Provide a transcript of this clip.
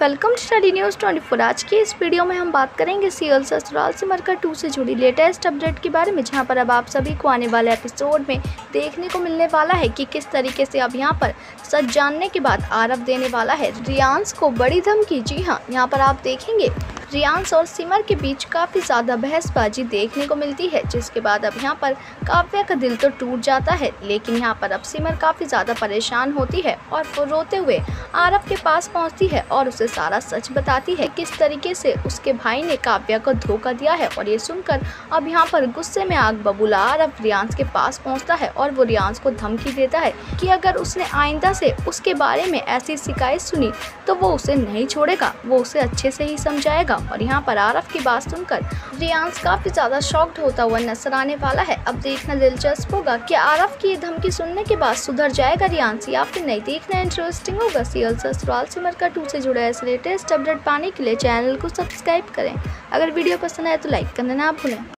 Welcome to study news 24। आज की इस वीडियो में हम बात करेंगे सीरियल ससुराल सिमर का 2 से जुड़ी लेटेस्ट अपडेट के बारे में, जहां पर अब आप सभी को आने वाले एपिसोड में देखने को मिलने वाला है कि किस तरीके से अब यहां पर सच जानने के बाद आरव देने वाला है रियांश को बड़ी धमकी। जी हां, यहां पर आप देखेंगे रियांश और सिमर के बीच काफ़ी ज़्यादा बहसबाजी देखने को मिलती है, जिसके बाद अब यहाँ पर काव्या का दिल तो टूट जाता है। लेकिन यहाँ पर अब सिमर काफ़ी ज़्यादा परेशान होती है और वो रोते हुए आरव के पास पहुँचती है और उसे सारा सच बताती है किस तरीके से उसके भाई ने काव्या को धोखा दिया है। और ये सुनकर अब यहाँ पर गुस्से में आग बबूला आरव रियांश के पास पहुँचता है और वो रियांश को धमकी देता है कि अगर उसने आइंदा से उसके बारे में ऐसी शिकायत सुनी तो वो उसे नहीं छोड़ेगा, वो उसे अच्छे से ही समझाएगा। और यहाँ पर आरव की बात सुनकर रियांश काफी ज्यादा शॉक्ड होता हुआ नजर आने वाला है। अब देखना दिलचस्प होगा कि आरव की ये धमकी सुनने के बाद सुधर जाएगा रियांश या फिर नहीं। देखना इंटरेस्टिंग होगा। सीरियल ससुराल सिमर का 2 से जुड़ा ऐसे लेटेस्ट अपडेट पाने के लिए चैनल को सब्सक्राइब करें। अगर वीडियो पसंद आए तो लाइक करना ना भूलें।